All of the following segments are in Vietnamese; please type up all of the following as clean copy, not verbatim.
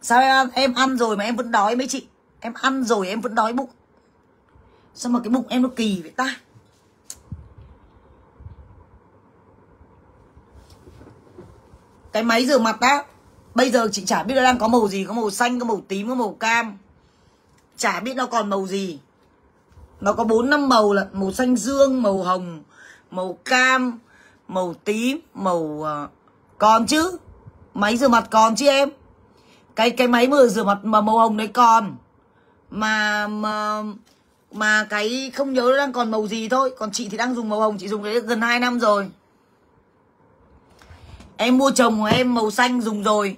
Sao em ăn rồi mà em vẫn đói mấy chị? Em ăn rồi em vẫn đói bụng. Sao mà cái bụng em nó kỳ vậy ta? Cái máy rửa mặt á, bây giờ chị chả biết nó đang có màu gì. Có màu xanh, có màu tím, có màu cam. Chả biết nó còn màu gì. Nó có 4-5 màu là màu xanh dương, màu hồng, màu cam, màu tím, màu... còn chứ. Máy rửa mặt còn chứ em. Cái máy vừa rửa mặt mà màu hồng đấy còn. Mà cái không nhớ nó đang còn màu gì thôi. Còn chị thì đang dùng màu hồng, chị dùng cái gần 2 năm rồi. Em mua chồng của em màu xanh dùng rồi.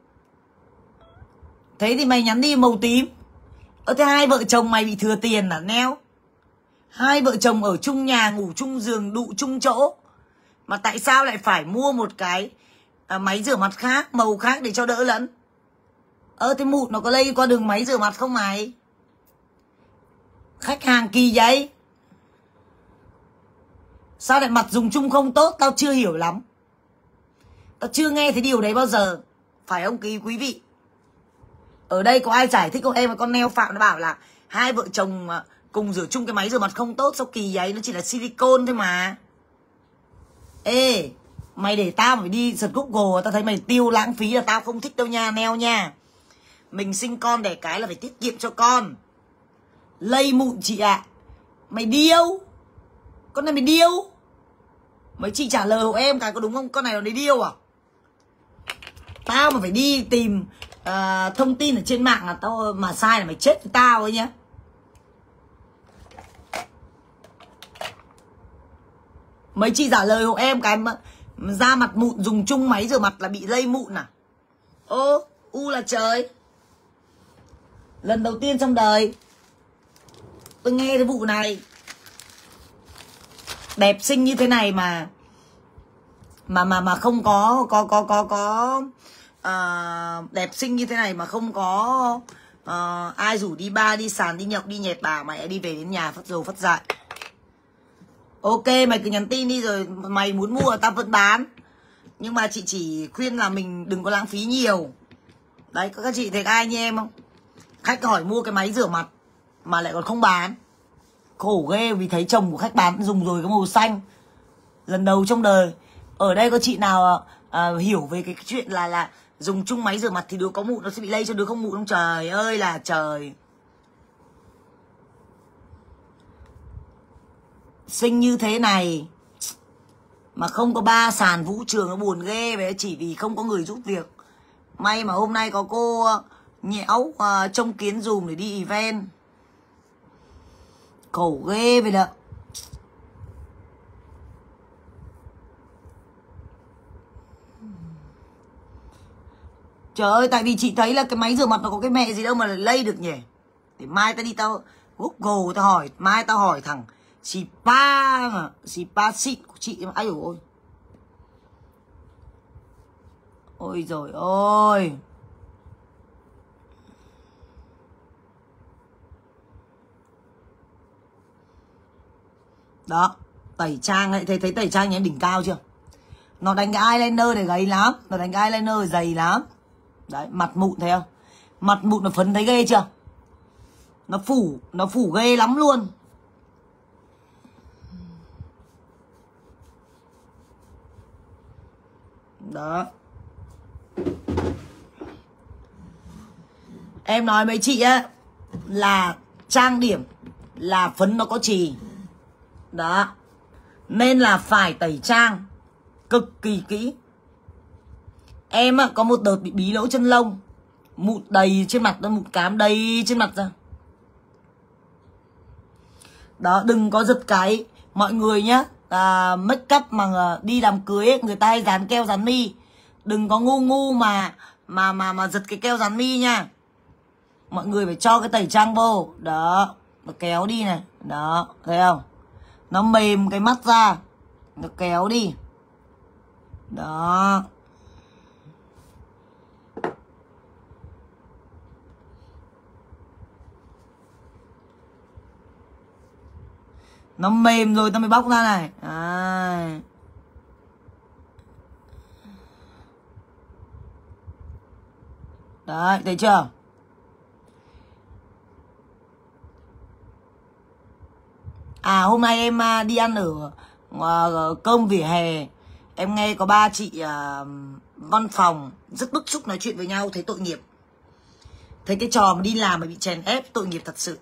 Thế thì mày nhắn đi màu tím. Thế hai vợ chồng mày bị thừa tiền à neo? Hai vợ chồng ở chung nhà, ngủ chung giường, đụ chung chỗ. Mà tại sao lại phải mua một cái máy rửa mặt khác, màu khác để cho đỡ lẫn? Thế mụn nó có lây qua đường máy rửa mặt không mày? Khách hàng kỳ vậy. Sao lại mặt dùng chung không tốt? Tao chưa hiểu lắm. Tao chưa nghe thấy điều đấy bao giờ. Phải không quý vị? Ở đây có ai giải thích không? Em và con Neo Phạm nó bảo là hai vợ chồng cùng rửa chung cái máy rửa mặt không tốt. Sao kỳ vậy? Nó chỉ là silicone thôi mà. Ê, mày để tao phải đi search Google. Tao thấy mày tiêu lãng phí là tao không thích đâu nha Neo nha. Mình sinh con đẻ cái là phải tiết kiệm cho con. Lây mụn chị ạ. Mày điêu. Con này mày điêu. Mấy chị trả lời hộ em cái có đúng không? Con này nó đấy điêu à? Tao mà phải đi tìm thông tin ở trên mạng là tao mà sai là mày chết với tao ấy nhá. Mấy chị trả lời hộ em cái da mặt mụn dùng chung máy rửa mặt là bị lây mụn à? U là trời. Lần đầu tiên trong đời tôi nghe cái vụ này. Đẹp xinh như thế này mà không có đẹp xinh như thế này mà không có ai rủ đi bar, đi sàn, đi nhậu, đi nhẹt bà, mày đi về đến nhà phát dầu phát dại. Ok, mày cứ nhắn tin đi rồi mày muốn mua tao vẫn bán. Nhưng mà chị chỉ khuyên là mình đừng có lãng phí nhiều. Đấy, có các chị thấy ai như em không? Khách hỏi mua cái máy rửa mặt mà lại còn không bán. Khổ ghê, vì thấy chồng của khách bán dùng rồi cái màu xanh. Lần đầu trong đời. Ở đây có chị nào hiểu về cái chuyện là dùng chung máy rửa mặt thì đứa có mụn nó sẽ bị lây cho đứa không mụn không? Trời ơi là trời. Xinh như thế này mà không có ba sàn vũ trường nó buồn ghê vậy. Chỉ vì không có người giúp việc. May mà hôm nay có cô Nhẽo trông kiến dùm để đi event. Khổ ghê vậy đó. Trời ơi, tại vì chị thấy là cái máy rửa mặt nó có cái mẹ gì đâu mà lây được nhỉ. Để mai tao đi tao Google tao hỏi. Mai tao hỏi thằng Spa xịn của chị. Ai dồi ôi. Ôi rồi ôi. Đó. Tẩy trang ấy. Thấy tẩy trang nhà em đỉnh cao chưa? Nó đánh cái eyeliner này gầy lắm. Nó đánh cái eyeliner dày lắm. Đấy, mặt mụn thấy không? Mặt mụn nó phấn thấy ghê chưa? Nó phủ ghê lắm luôn. Đó. Em nói mấy chị á là trang điểm là phấn nó có chì. Đó. Nên là phải tẩy trang cực kỳ kỹ. Em á, có một đợt bị bí lỗ chân lông. Mụn đầy trên mặt, mụn cám đầy trên mặt ra. Đó, đừng có giật cái. Mọi người nhá, make up mà đi đám cưới ấy, người ta hay dán keo dán mi. Đừng có ngu mà giật cái keo dán mi nha. Mọi người phải cho cái tẩy trang vô. Đó, nó kéo đi này. Đó, thấy không? Nó mềm cái mắt ra. Nó kéo đi. Đó. Nó mềm rồi ta mới bóc ra này. À. Đấy, thấy chưa? À hôm nay em đi ăn ở cơm vỉa hè, em nghe có ba chị văn phòng rất bức xúc nói chuyện với nhau, thấy tội nghiệp. Thấy cái trò mà đi làm mà bị chèn ép tội nghiệp thật sự.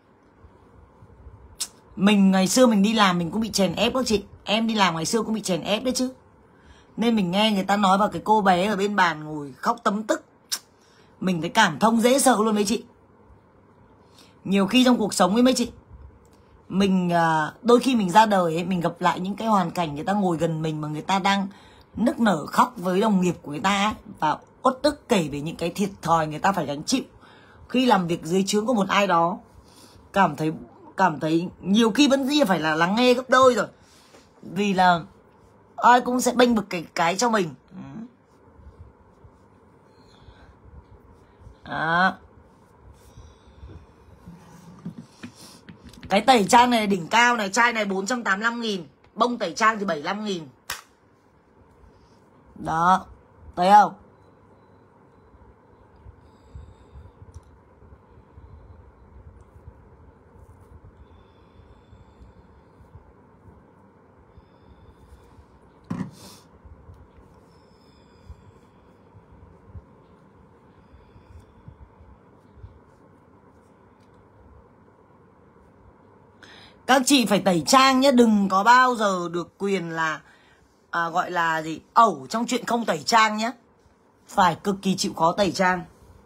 Mình ngày xưa mình đi làm mình cũng bị chèn ép các chị. Em đi làm ngày xưa cũng bị chèn ép đấy chứ. Nên mình nghe người ta nói vào cái cô bé ở bên bàn ngồi khóc tấm tức. Mình thấy cảm thông dễ sợ luôn mấy chị. Nhiều khi trong cuộc sống ấy mấy chị, mình đôi khi mình ra đời ấy, mình gặp lại những cái hoàn cảnh người ta ngồi gần mình mà người ta đang nức nở khóc với đồng nghiệp của người ta ấy, và uất ức kể về những cái thiệt thòi người ta phải gánh chịu khi làm việc dưới trướng của một ai đó. Cảm thấy nhiều khi vẫn phải là lắng nghe gấp đôi rồi, vì là ai cũng sẽ bênh vực cái cho mình. Đó. Cái tẩy trang này đỉnh cao này, chai này 485.000, bông tẩy trang thì 75.000. Đó, thấy không? Các chị phải tẩy trang nhé, đừng có bao giờ được quyền là gọi là gì, ẩu trong chuyện không tẩy trang nhé. Phải cực kỳ chịu khó tẩy trang.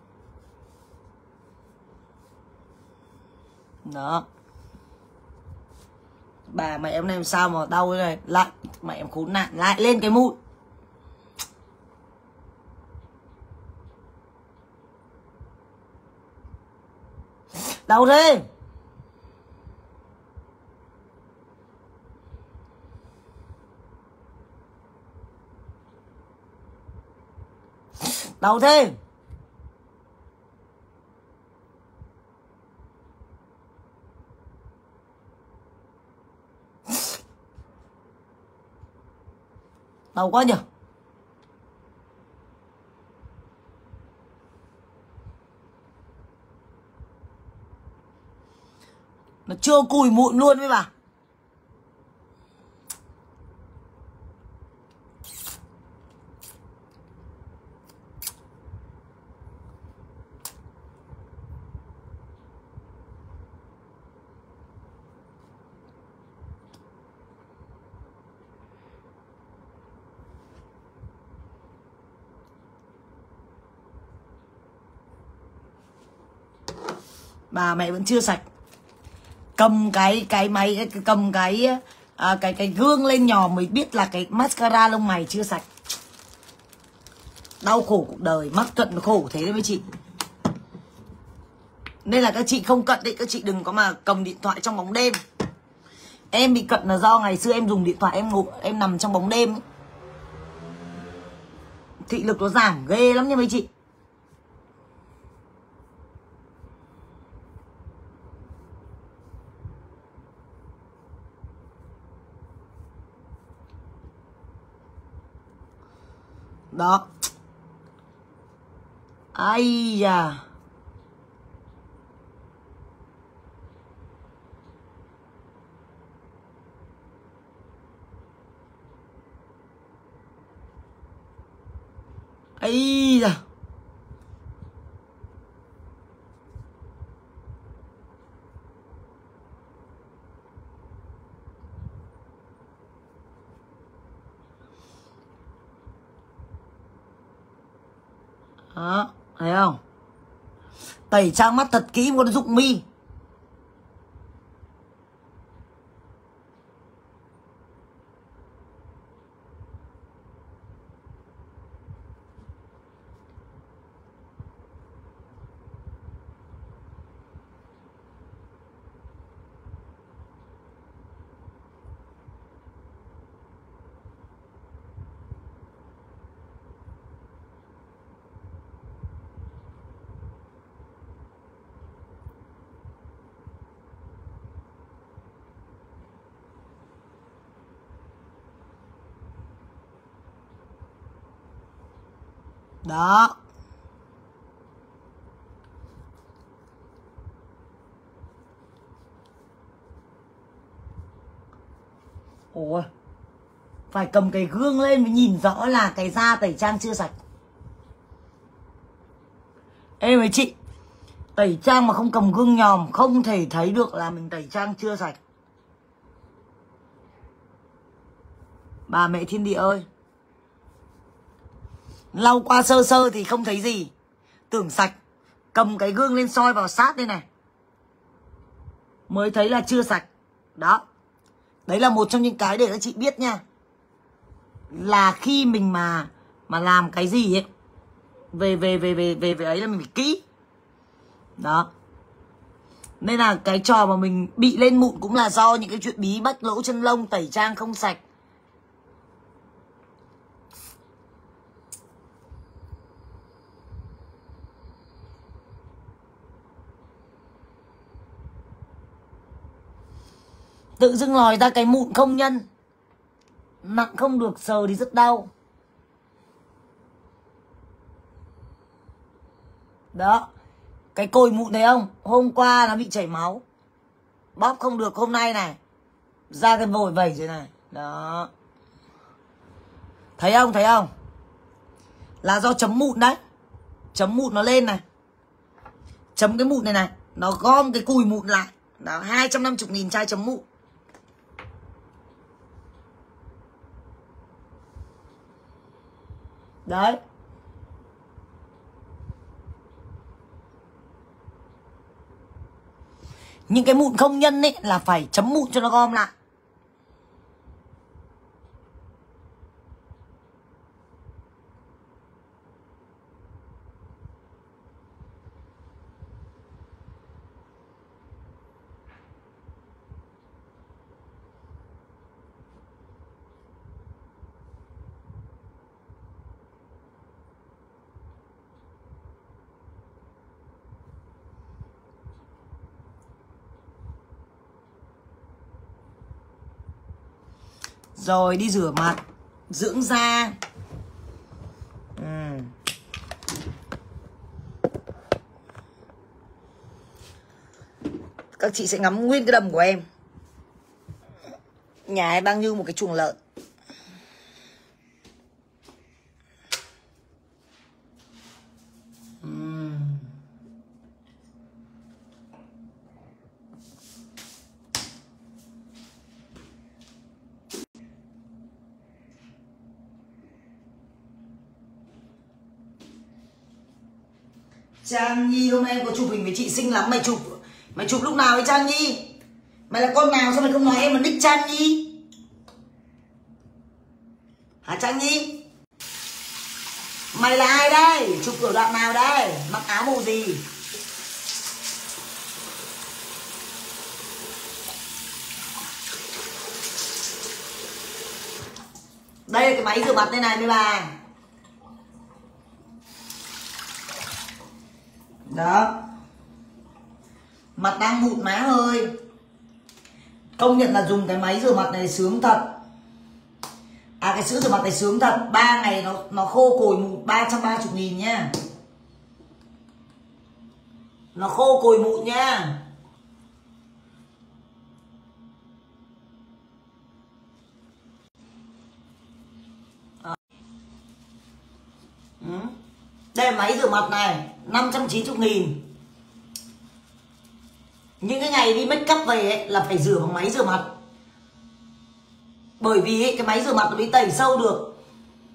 Đó. Bà mẹ em làm sao mà đau thế này, lại mẹ em khốn nạn, lại lên cái mụn. Đau thế. Đau thế. Đau quá nhỉ. Nó chưa cùi mụn luôn với bà. Bà mẹ vẫn chưa sạch. Cầm cái máy, cầm cái gương lên nhòm mới biết là cái mascara lông mày chưa sạch. Đau khổ cuộc đời, mắc cận khổ thế đấy mấy chị. Nên là các chị không cận đấy, các chị đừng có mà cầm điện thoại trong bóng đêm. Em bị cận là do ngày xưa em dùng điện thoại em nằm trong bóng đêm ấy. Thị lực nó giảm ghê lắm nha mấy chị. Đó. Ai da. Ấy da. Đó, thấy không? Tẩy trang mắt thật kỹ con dụng mi. Đó. Ôi, phải cầm cái gương lên mới nhìn rõ là cái da tẩy trang chưa sạch. Ê mấy chị, tẩy trang mà không cầm gương nhòm không thể thấy được là mình tẩy trang chưa sạch. Bà mẹ thiên địa ơi, lau qua sơ sơ thì không thấy gì, tưởng sạch, cầm cái gương lên soi vào sát đây này mới thấy là chưa sạch. Đó, đấy là một trong những cái để các chị biết nha, là khi mình mà làm cái gì ấy về ấy là mình phải kỹ. Đó, nên là cái trò mà mình bị lên mụn cũng là do những cái chuyện bí bách lỗ chân lông, tẩy trang không sạch. Tự dưng lòi ra cái mụn không nhân, nặng không được, sờ thì rất đau. Đó, cái cồi mụn thấy không, hôm qua nó bị chảy máu, bóp không được, hôm nay này ra cái vồi vẩy rồi này. Đó, thấy không, thấy không, là do chấm mụn đấy. Chấm mụn nó lên này, chấm cái mụn này này, nó gom cái cùi mụn lại. Đó, 250.000 chai chấm mụn. Đấy, những cái mụn không nhân ấy là phải chấm mụn cho nó gom lại. Rồi đi rửa mặt, dưỡng da. Các chị sẽ ngắm nguyên cái đầm của em. Nhà em đang như một cái chuồng lợn. Trang Nhi, hôm nay em có chụp hình với chị xinh lắm. Mày chụp lúc nào ấy Trang Nhi? Mày là con nào sao mày không nói em là nick Trang Nhi? Hả Trang Nhi? Mày là ai đây? Chụp ở đoạn nào đây? Mặc áo màu gì? Đây là cái máy rửa mặt đây này mấy bà. Đó, mặt đang mụn má ơi. Công nhận là dùng cái máy rửa mặt này sướng thật. Cái sữa rửa mặt này sướng thật. 3 ngày nó khô cồi mụn, 330.000 nhá. Nó khô cồi mụn nhá. Đây là máy rửa mặt này, 590.000. Những cái ngày đi make up về ấy, là phải rửa bằng máy rửa mặt. Bởi vì ấy, cái máy rửa mặt nó bị tẩy sâu được.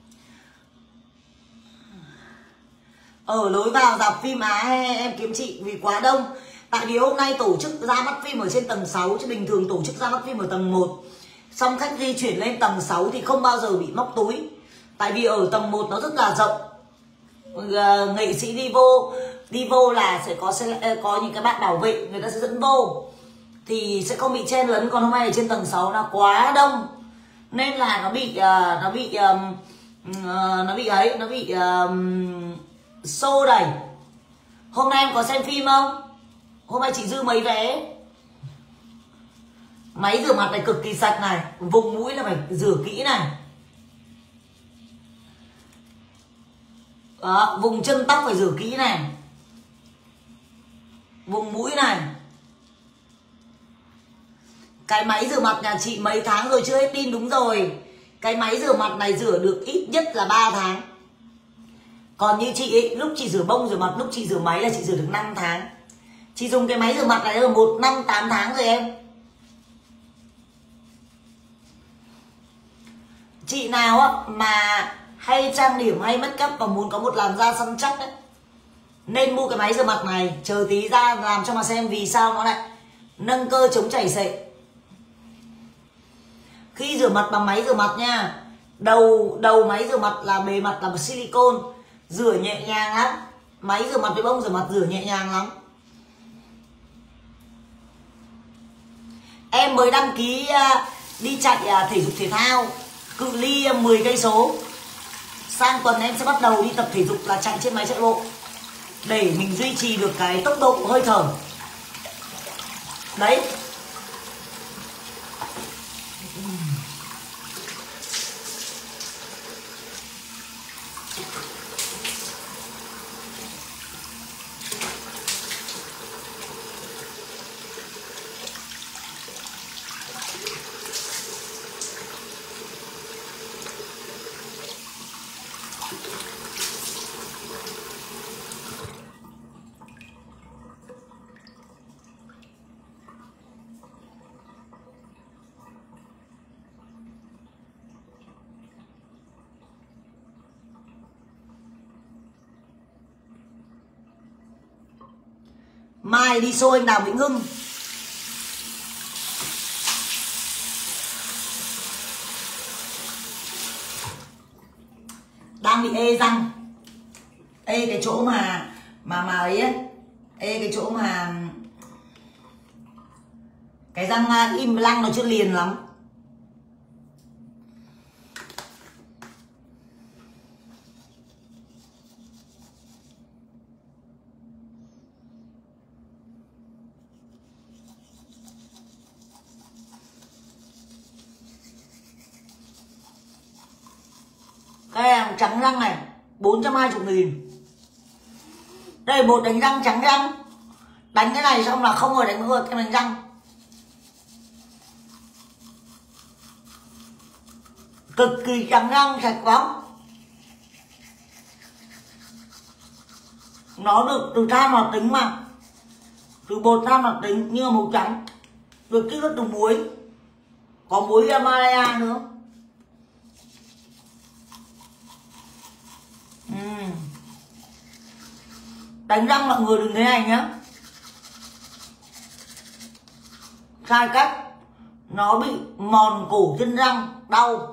Ở lối vào rạp phim em kiếm chị vì quá đông. Tại vì hôm nay tổ chức ra mắt phim ở trên tầng 6, chứ bình thường tổ chức ra mắt phim ở tầng 1. Xong khách di chuyển lên tầng 6 thì không bao giờ bị móc túi. Tại vì ở tầng 1 nó rất là rộng. Nghệ sĩ đi vô là sẽ có những cái bạn bảo vệ, người ta sẽ dẫn vô thì sẽ không bị chen lấn. Còn hôm nay ở trên tầng 6 là quá đông nên là nó bị xô đẩy. Hôm nay em có xem phim không? Hôm nay chị dư mấy vé. Máy rửa mặt này cực kỳ sạch này, vùng mũi là phải rửa kỹ này. Đó, vùng chân tóc phải rửa kỹ này, vùng mũi này. Cái máy rửa mặt nhà chị mấy tháng rồi chưa hết pin, đúng rồi. Cái máy rửa mặt này rửa được ít nhất là 3 tháng. Còn như chị ấy, lúc chị rửa bông rửa mặt, lúc chị rửa máy là chị rửa được 5 tháng. Chị dùng cái máy rửa mặt này được 1 năm 8 tháng rồi em. Chị nào mà hay trang điểm hay make up và muốn có một làn da săn chắc ấy, nên mua cái máy rửa mặt này. Chờ tí ra làm cho mà xem vì sao nó lại nâng cơ chống chảy xệ. Khi rửa mặt bằng máy rửa mặt nha, đầu máy rửa mặt là bề mặt là silicone, rửa nhẹ nhàng lắm. Máy rửa mặt với bông rửa mặt rửa nhẹ nhàng lắm. Em mới đăng ký đi chạy thể dục thể thao cự ly 10 cây số. Sang tuần em sẽ bắt đầu đi tập thể dục là chạy trên máy chạy bộ để mình duy trì được cái tốc độ hơi thở. Đấy. Mai đi show anh Đào Vĩnh Hưng. Đang bị ê răng. Ê cái chỗ mà ấy ấy. Ê cái chỗ mà cái răng im lăng nó chưa liền lắm. Cái hàng trắng răng này 420.000. Đây bột đánh răng trắng răng. Đánh cái này xong là không rồi đánh ngược cái đánh răng. Cực kỳ trắng răng, sạch bóng. Nó được từ than hoạt tính mà. Từ bột than hoạt tính như màu trắng. Được kích thích từ muối. Có muối Himalaya nữa. Đánh răng mọi người đừng thế này nhé. Sai cách. Nó bị mòn cổ chân răng, đau.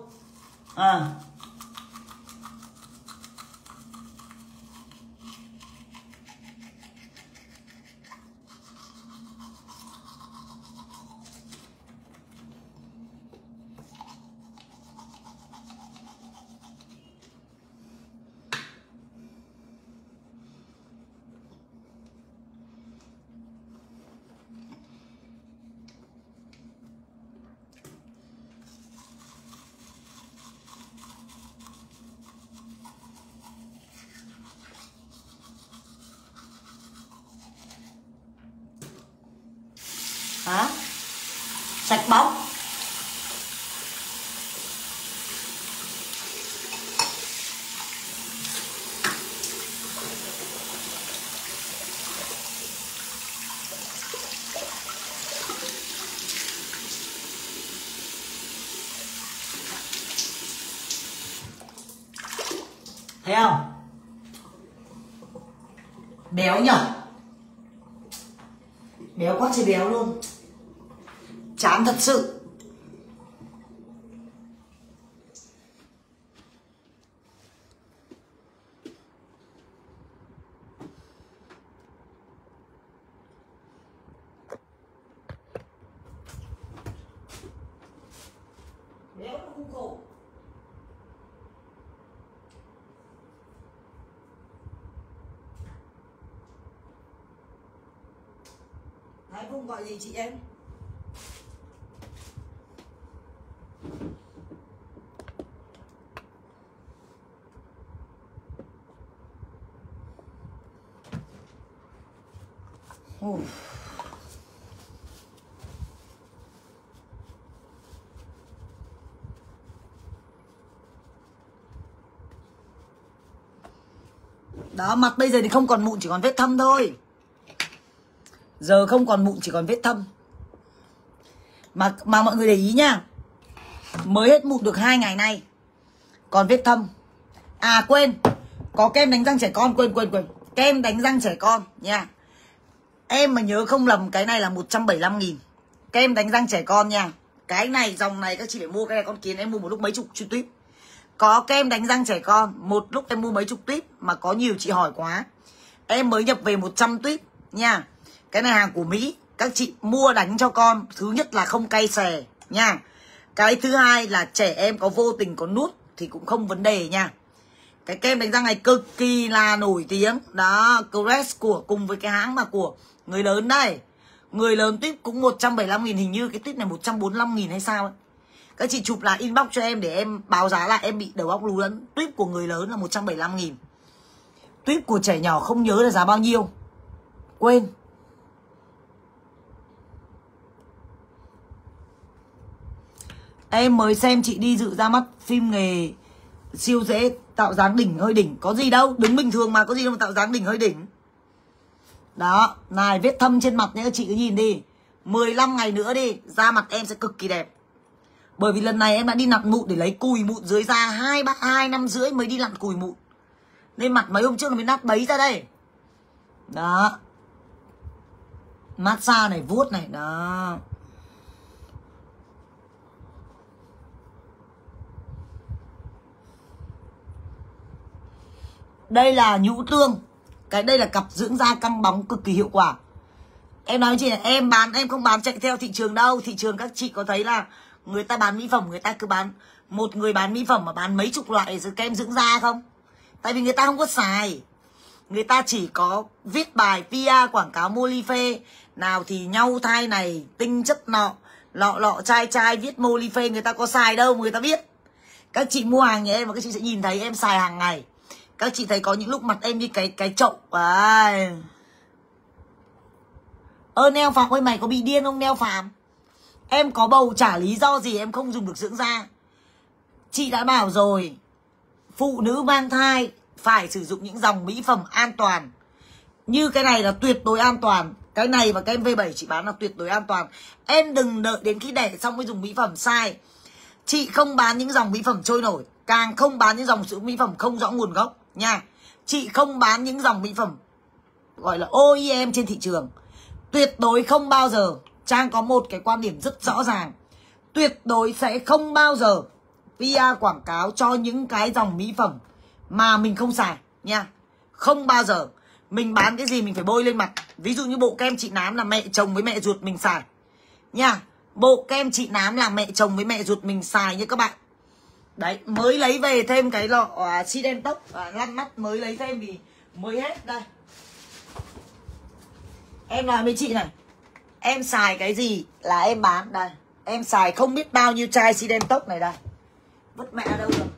Hả? Sạch bóng. Thấy không? Béo nhở? Béo quá trời béo luôn. Chán thật sự. Béo nó không khổ. Thái Phương gọi gì chị em? Đó, mặt bây giờ thì không còn mụn, chỉ còn vết thâm thôi. Giờ không còn mụn, chỉ còn vết thâm. Mà mọi người để ý nhá, mới hết mụn được 2 ngày nay, còn vết thâm. À quên, có kem đánh răng trẻ con, quên. Kem đánh răng trẻ con nha. Em mà nhớ không lầm cái này là 175.000. Kem đánh răng trẻ con nha. Cái này, dòng này các chị phải mua. Cái này con Kiến em mua một lúc mấy chục tuyếp. Có kem đánh răng trẻ con, một lúc em mua mấy chục tuyếp. Mà có nhiều chị hỏi quá, em mới nhập về 100 tuyếp nha. Cái này hàng của Mỹ. Các chị mua đánh cho con. Thứ nhất là không cay xè nha. Cái thứ hai là trẻ em có vô tình có nuốt thì cũng không vấn đề nha. Cái kem đánh răng này cực kỳ là nổi tiếng. Đó, Crest của cùng với cái hãng mà của người lớn đây. Người lớn tuyếp cũng 175.000, hình như cái tuyếp này 145.000 hay sao ấy. Các chị chụp lại inbox cho em để em báo giá lại, em bị đầu óc lú lẫn. Tuyếp của người lớn là 175.000. Tuyếp của trẻ nhỏ không nhớ là giá bao nhiêu. Quên. Em mới xem chị đi dự ra mắt phim nghề siêu dễ tạo dáng đỉnh hơi đỉnh. Có gì đâu, đứng bình thường mà, có gì đâu mà tạo dáng đỉnh hơi đỉnh. Đó, này vết thâm trên mặt nhé, chị cứ nhìn đi. 15 ngày nữa đi, da mặt em sẽ cực kỳ đẹp. Bởi vì lần này em đã đi nặn mụn để lấy cùi mụn dưới da 2 năm rưỡi mới đi nặn cùi mụn. Nên mặt mấy hôm trước nó mới nát bấy ra đây. Đó. Massage này, vuốt này, đó. Đây là nhũ tương. Cái đây là cặp dưỡng da căng bóng cực kỳ hiệu quả. Em nói với chị là em không bán chạy theo thị trường đâu. Thị trường các chị có thấy là người ta bán mỹ phẩm, người ta cứ bán, một người bán mỹ phẩm mà bán mấy chục loại kem dưỡng da không? Tại vì người ta không có xài. Người ta chỉ có viết bài PR quảng cáo Molife. Nào thì nhau thai này, tinh chất nọ, lọ chai viết Molife, người ta có xài đâu mà người ta biết. Các chị mua hàng nhà em và các chị sẽ nhìn thấy em xài hàng ngày. Các chị thấy có những lúc mặt em như cái chậu. Neo Phạm ơi, mày có bị điên không Neo Phạm? Em có bầu chả lý do gì em không dùng được dưỡng da. Chị đã bảo rồi, phụ nữ mang thai phải sử dụng những dòng mỹ phẩm an toàn. Như cái này là tuyệt đối an toàn. Cái này và cái V7 chị bán là tuyệt đối an toàn. Em đừng đợi đến khi đẻ xong mới dùng mỹ phẩm, sai. Chị không bán những dòng mỹ phẩm trôi nổi, càng không bán những dòng mỹ phẩm không rõ nguồn gốc nha. Chị không bán những dòng mỹ phẩm gọi là OEM trên thị trường. Tuyệt đối không bao giờ. Trang có một cái quan điểm rất rõ ràng, tuyệt đối sẽ không bao giờ PR quảng cáo cho những cái dòng mỹ phẩm mà mình không xài nha. Không bao giờ. Mình bán cái gì mình phải bôi lên mặt. Ví dụ như bộ kem chị Nám là mẹ chồng với mẹ ruột mình xài nha. Bộ kem chị Nám là mẹ chồng với mẹ ruột mình xài như các bạn. Đấy, mới lấy về thêm cái lọ Sidentox lăn mắt, mới lấy thêm vì mới hết đây. Em nói với chị này, em xài cái gì là em bán đây. Em xài không biết bao nhiêu chai Sidentox này đây. Vứt mẹ đâu rồi.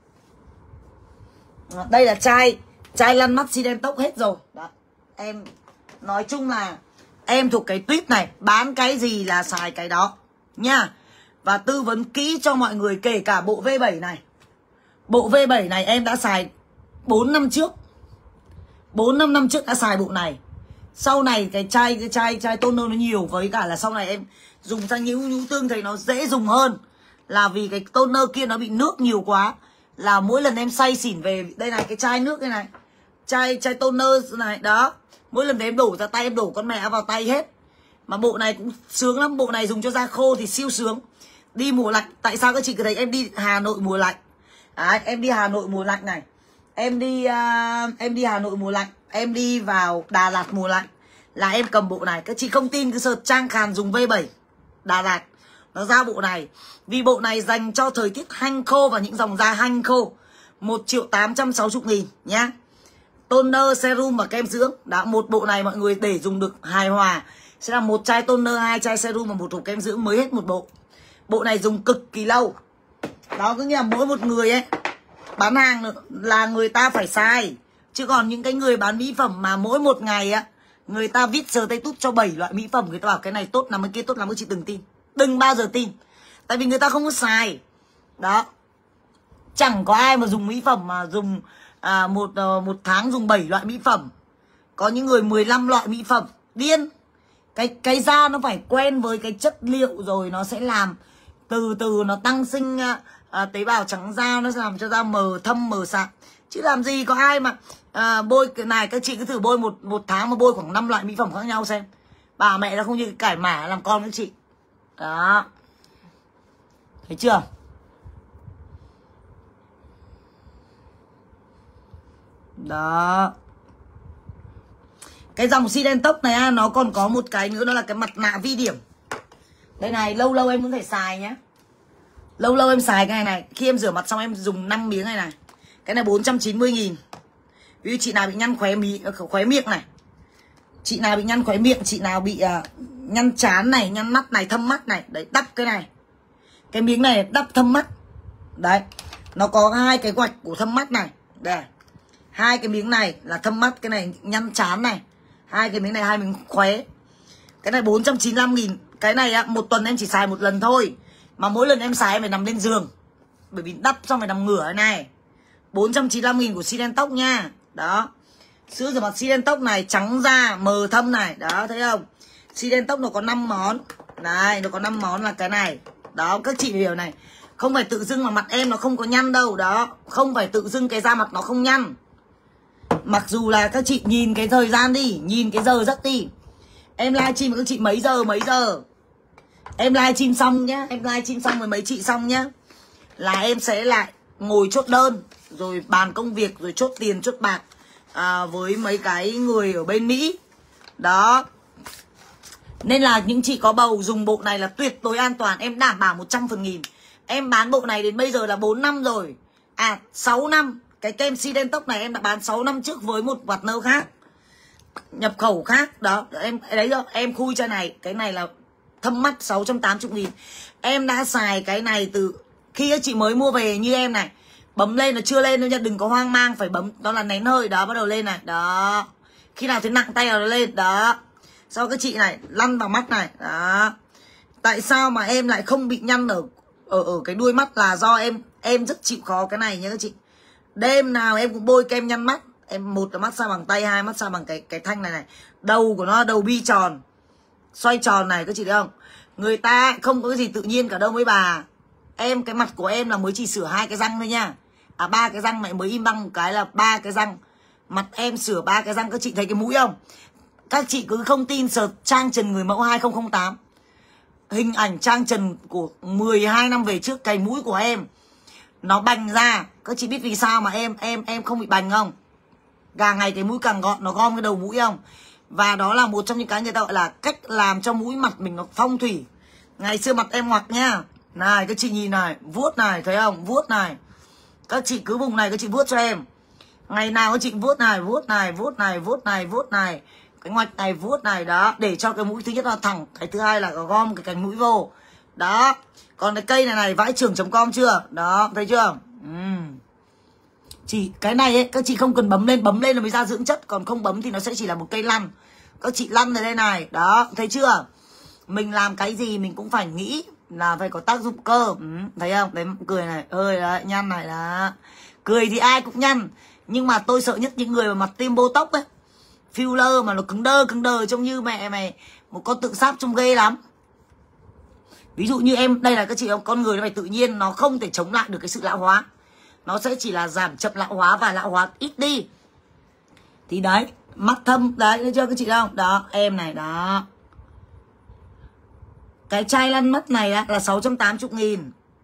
Đây là chai lăn mắt Sidentox hết rồi. Đó. Em nói chung là em thuộc cái tuyếp này, bán cái gì là xài cái đó nha. Và tư vấn kỹ cho mọi người, kể cả bộ V7 này. Bộ V7 này em đã xài 4 năm trước. 4-5 năm trước đã xài bộ này. Sau này cái chai toner nó nhiều, với cả là sau này em dùng sang nhũ tương thấy nó dễ dùng hơn. Là vì cái toner kia nó bị nước nhiều quá. Là mỗi lần em xay xỉn về, đây này cái chai nước đây này, chai toner này, đó. Mỗi lần em đổ ra tay, em đổ con mẹ vào tay hết. Mà bộ này cũng sướng lắm, bộ này dùng cho da khô thì siêu sướng. Đi mùa lạnh, tại sao các chị cứ thấy em đi Hà Nội mùa lạnh? Em đi Hà Nội mùa lạnh này. Em đi Hà Nội mùa lạnh, em đi vào Đà Lạt mùa lạnh là em cầm bộ này. Các chị không tin cứ search Trang Khàn dùng V7 Đà Lạt, nó ra bộ này. Vì bộ này dành cho thời tiết hanh khô và những dòng da hanh khô. 1.860.000 nhá. Toner, serum và kem dưỡng. Đã, một bộ này mọi người để dùng được hài hòa sẽ là một chai toner, 2 chai serum và một hộp kem dưỡng mới hết một bộ. Bộ này dùng cực kỳ lâu. Đó, cứ như là mỗi một người ấy bán hàng là người ta phải xài. Chứ còn những cái người bán mỹ phẩm mà mỗi một ngày á, người ta viết sờ tay tút cho 7 loại mỹ phẩm, người ta bảo cái này tốt lắm, cái kia tốt lắm, các chị đừng tin. Đừng bao giờ tin. Tại vì người ta không có xài. Đó. Chẳng có ai mà dùng mỹ phẩm mà dùng một tháng dùng 7 loại mỹ phẩm, có những người 15 loại mỹ phẩm. Điên. Cái da nó phải quen với cái chất liệu rồi nó sẽ làm từ từ nó tăng sinh tế bào trắng da, nó sẽ làm cho da mờ thâm mờ sạm. Chứ làm gì có ai mà bôi cái này. Các chị cứ thử bôi một tháng mà bôi khoảng 5 loại mỹ phẩm khác nhau xem. Bà mẹ nó không như cái cải mã làm con các chị. Đó. Thấy chưa? Đó. Cái dòng Sidentox này nó còn có một cái nữa, đó là cái mặt nạ vi điểm. Đây này, lâu lâu em cũng thể xài nhé. Lâu lâu em xài cái này. Khi em rửa mặt xong em dùng 5 miếng này. Cái này 490.000. Ví dụ chị nào bị nhăn khóe miệng này, chị nào bị nhăn khóe miệng, chị nào bị nhăn trán này, nhăn mắt này, thâm mắt này, đấy, đắp cái này. Cái miếng này đắp thâm mắt. Đấy, nó có 2 cái quạch của thâm mắt này. Đây, 2 cái miếng này là thâm mắt, cái này nhăn trán này. 2 cái miếng này 2 miếng khóe. Cái này 495.000. Cái này một tuần em chỉ xài 1 lần thôi, mà mỗi lần em xài em phải nằm lên giường, bởi vì đắp xong phải nằm ngửa thế này. 495.000 của Sidentox nha. Đó, sữa rửa mặt Sidentox này, trắng da mờ thâm này. Đó, thấy không? Sidentox nó có 5 món. Này, nó có 5 món là cái này. Đó, các chị hiểu này, không phải tự dưng mà mặt em nó không có nhăn đâu. Đó, không phải tự dưng cái da mặt nó không nhăn. Mặc dù là các chị nhìn cái thời gian đi, nhìn cái giờ giấc đi. Em livestream với các chị mấy giờ? Em livestream xong nhá, em livestream xong với mấy chị xong nhá, là em sẽ lại ngồi chốt đơn, rồi bàn công việc, rồi chốt tiền, chốt bạc với mấy cái người ở bên Mỹ. Đó. Nên là những chị có bầu dùng bộ này là tuyệt đối an toàn. Em đảm bảo 100%. Em bán bộ này đến bây giờ là 4 năm rồi. 6 năm. Cái kem Sidentox này em đã bán 6 năm trước với một partner khác, nhập khẩu khác. Đó, em đấy rồi, em khui cho này. Cái này là thâm mắt 680.000. Em đã xài cái này từ khi các chị mới mua về như em này. Bấm lên nó chưa lên đâu nha, đừng có hoang mang, phải bấm, đó là nén hơi. Đó, bắt đầu lên này. Đó, khi nào thấy nặng tay là nó lên. Đó, sau các chị này lăn vào mắt này. Đó, tại sao mà em lại không bị nhăn ở cái đuôi mắt, là do em rất chịu khó cái này nha các chị. Đêm nào em cũng bôi kem nhăn mắt. Em một là mắt xa bằng tay, 2 mắt xa bằng cái thanh này này. Đầu của nó đầu bi tròn, xoay tròn này, các chị thấy không? Người ta không có cái gì tự nhiên cả đâu mấy bà. Em, cái mặt của em là mới chỉ sửa 2 cái răng thôi nha. 3 cái răng này mới im băng một cái là 3 cái răng. Mặt em sửa 3 cái răng. Các chị thấy cái mũi không? Các chị cứ không tin search trang trần người mẫu 2008. Hình ảnh trang trần của 12 năm về trước, cái mũi của em nó bành ra. Các chị biết vì sao mà em không bị bành không? Càng ngày cái mũi càng gọn, nó gom cái đầu mũi không? Và đó là một trong những cái người ta gọi là cách làm cho mũi mặt mình nó phong thủy. Ngày xưa mặt em ngoặc nhá. Này, các chị nhìn này, vuốt này, thấy không? Vuốt này. Các chị cứ vùng này các chị vuốt cho em. Ngày nào các chị vuốt này, vuốt này, vuốt này, vuốt này, vuốt này. Cái ngoạch này vuốt này. Đó, để cho cái mũi thứ nhất là thẳng, cái thứ hai là gom cái cành mũi vô. Đó. Còn cái cây này vãi trưởng.com chưa? Đó, thấy chưa? Chỉ cái này ấy, các chị không cần bấm lên là mới ra dưỡng chất, còn không bấm thì nó sẽ chỉ là một cây lăn. Các chị lăn ở đây này. Đó, thấy chưa? Mình làm cái gì mình cũng phải nghĩ là phải có tác dụng cơ. Thấy không? Đấy, cười này, ơi đấy, nhăn này là cười thì ai cũng nhăn. Nhưng mà tôi sợ nhất những người mà mặt tiêm botox ấy, filler mà nó cứng đơ trông như mẹ mày một con tự sát, trông ghê lắm. Ví dụ như em, đây là các chị, con người nó phải tự nhiên, nó không thể chống lại được cái sự lão hóa. Nó sẽ chỉ là giảm chậm lão hóa và lão hóa ít đi. Thì đấy, mắt thâm, đấy, thấy chưa các chị không? Đó, em này, đó. Cái chai lăn mắt này là 680.000.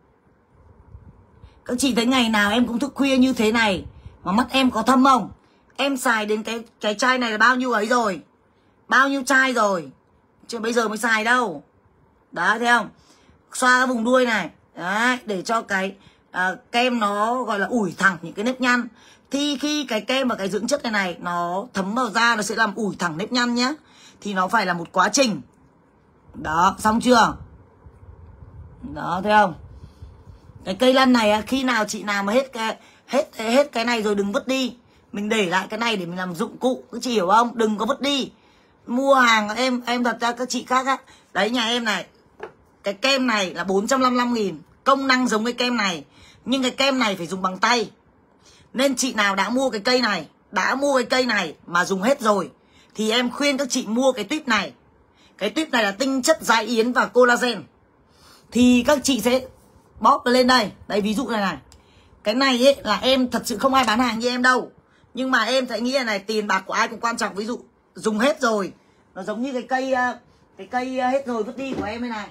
Các chị thấy ngày nào em cũng thức khuya như thế này mà mắt em có thâm không? Em xài đến cái chai này là bao nhiêu ấy rồi? Bao nhiêu chai rồi? Chứ bây giờ mới xài đâu. Đó, thấy không? Xoa cái vùng đuôi này. Đấy, để cho cái kem nó gọi là ủi thẳng những cái nếp nhăn. Thì khi cái kem và cái dưỡng chất này nó thấm vào da, nó sẽ làm ủi thẳng nếp nhăn nhá. Thì nó phải là một quá trình. Đó, xong chưa? Đó, thấy không? Cái cây lăn này khi nào chị nào mà hết cái này rồi đừng vứt đi. Mình để lại cái này để mình làm dụng cụ, cứ chị hiểu không? Đừng có vứt đi. Mua hàng em thật ra các chị khác á. Đấy, nhà em này, cái kem này là 455.000. Công năng giống cái kem này, nhưng cái kem này phải dùng bằng tay. Nên chị nào đã mua cái cây này mà dùng hết rồi thì em khuyên các chị mua cái tuyếp này. Cái tuyếp này là tinh chất giái yến và collagen. Thì các chị sẽ bóp lên đây. Đây ví dụ này. Cái này ấy là em thật sự không ai bán hàng như em đâu. Nhưng mà em sẽ nghĩ là này, tiền bạc của ai cũng quan trọng. Ví dụ dùng hết rồi, nó giống như cái cây hết rồi vứt đi của em đây này.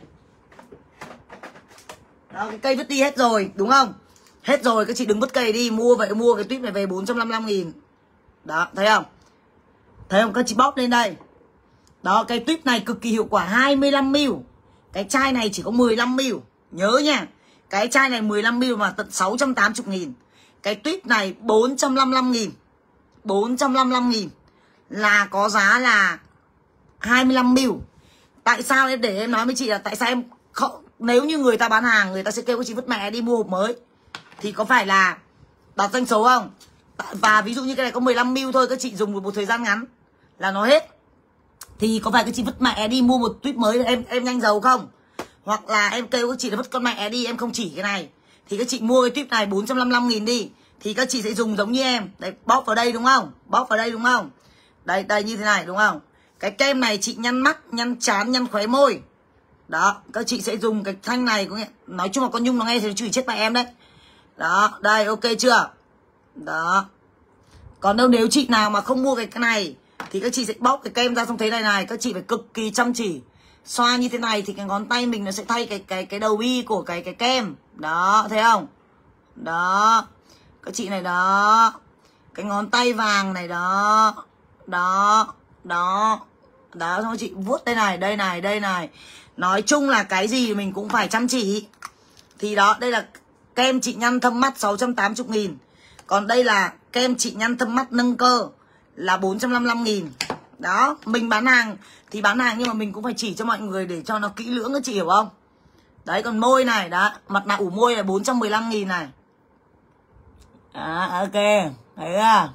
Đó, cái cây vứt đi hết rồi, đúng không? Hết rồi, các chị đừng vứt cây đi. Mua cái tuyếp này về 455.000. Đó, thấy không? Thấy không? Các chị bóp lên đây. Đó, cái tuyếp này cực kỳ hiệu quả, 25ml. Cái chai này chỉ có 15ml. Nhớ nha, cái chai này 15ml mà tận 680.000. Cái tuyếp này 455.000. 455.000 là có giá là 25ml. Tại sao em để em nói với chị là tại sao em không, nếu như người ta bán hàng, người ta sẽ kêu các chị vứt mẹ đi mua hộp mới thì có phải là đạt doanh số không? Và ví dụ như cái này có 15ml thôi, các chị dùng một thời gian ngắn là nó hết. Thì có phải các chị vứt mẹ đi mua một tuyếp mới em nhanh giàu không? Hoặc là em kêu các chị là vứt con mẹ đi, em không chỉ cái này. Thì các chị mua cái tuyếp này 455.000 đi. Thì các chị sẽ dùng giống như em. Đấy, bóp vào đây đúng không? Bóp vào đây đúng không? Đây như thế này đúng không? Cái kem này chị nhăn mắt, nhăn trán, nhăn khóe môi. Đó, các chị sẽ dùng cái thanh này. Nói chung là con Nhung nó nghe thì nó chửi chết bà em đấy. Đó, đây ok chưa? Đó. Còn đâu nếu chị nào mà không mua cái này thì các chị sẽ bóc cái kem ra xong thế này. Các chị phải cực kỳ chăm chỉ. Xoa như thế này thì cái ngón tay mình nó sẽ thay cái đầu bi của cái kem. Đó, thấy không? Đó. Các chị này đó. Cái ngón tay vàng này đó. Đó. Đó. Đó, xong chị vuốt đây này. Nói chung là cái gì mình cũng phải chăm chỉ. Thì đó, đây là kem trị nhăn thâm mắt 680.000. Còn đây là kem trị nhăn thâm mắt nâng cơ là 455.000. Đó, mình bán hàng thì bán hàng nhưng mà mình cũng phải chỉ cho mọi người để cho nó kỹ lưỡng, các chị hiểu không? Đấy, còn môi này, đó, mặt nạ ủ môi là 415.000 này. Đó, ok, thấy à?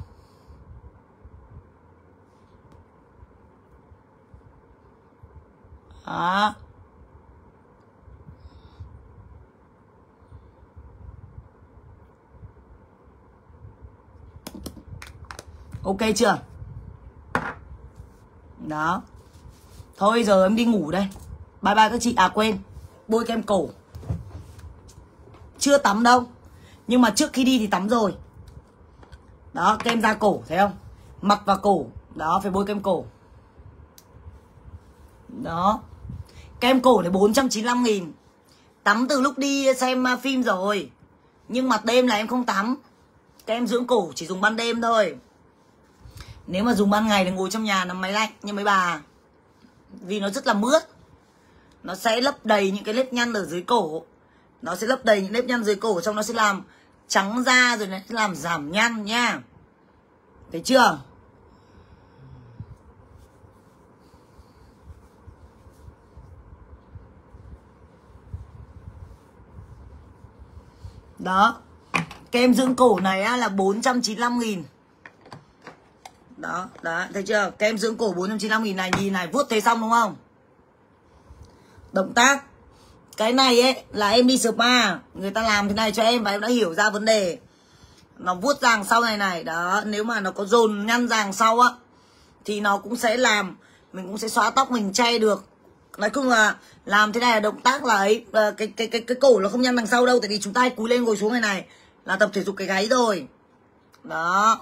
Đó. Ok chưa? Đó. Thôi giờ em đi ngủ đây. Bye bye các chị. À quên, bôi kem cổ. Chưa tắm đâu, nhưng mà trước khi đi thì tắm rồi. Đó, kem da cổ, thấy không? Mặt và cổ. Đó, phải bôi kem cổ. Đó. Kem cổ này 495.000. Tắm từ lúc đi xem phim rồi. Nhưng mặt đêm là em không tắm. Kem dưỡng cổ chỉ dùng ban đêm thôi. Nếu mà dùng ban ngày thì ngồi trong nhà nằm máy lạnh như mấy bà. Vì nó rất là mướt. Nó sẽ lấp đầy những cái nếp nhăn ở dưới cổ. Nó sẽ lấp đầy những nếp nhăn dưới cổ, xong nó sẽ làm trắng da rồi nó sẽ làm giảm nhăn nha. Thấy chưa? Đó. Kem dưỡng cổ này là 495.000. Đó, thấy chưa? Kem dưỡng cổ 495.000 này, nhìn này, vuốt thế xong đúng không? Động tác. Cái này ấy là em đi spa, người ta làm thế này cho em và em đã hiểu ra vấn đề. Nó vuốt ràng sau này. Đó, nếu mà nó có dồn nhăn ràng sau á thì nó cũng sẽ làm, mình cũng sẽ xóa tóc mình che được. Nói chung là làm thế này là động tác là ấy, cái cổ nó không nhăn đằng sau đâu, tại vì chúng ta hay cúi lên ngồi xuống này là tập thể dục cái gáy rồi. Đó.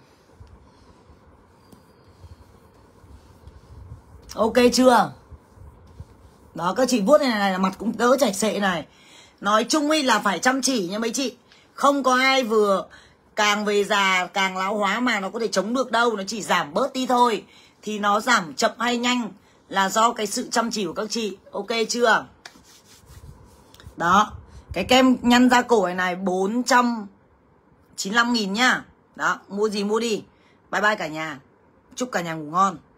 Ok chưa? Đó, các chị vuốt này là mặt cũng đỡ chảy xệ này. Nói chung ấy là phải chăm chỉ nha mấy chị. Không có ai vừa càng về già càng lão hóa mà nó có thể chống được đâu. Nó chỉ giảm bớt đi thôi. Thì nó giảm chậm hay nhanh là do cái sự chăm chỉ của các chị. Ok chưa? Đó. Cái kem nhăn da cổ này 495.000 nhá. Đó, mua gì mua đi. Bye bye cả nhà. Chúc cả nhà ngủ ngon.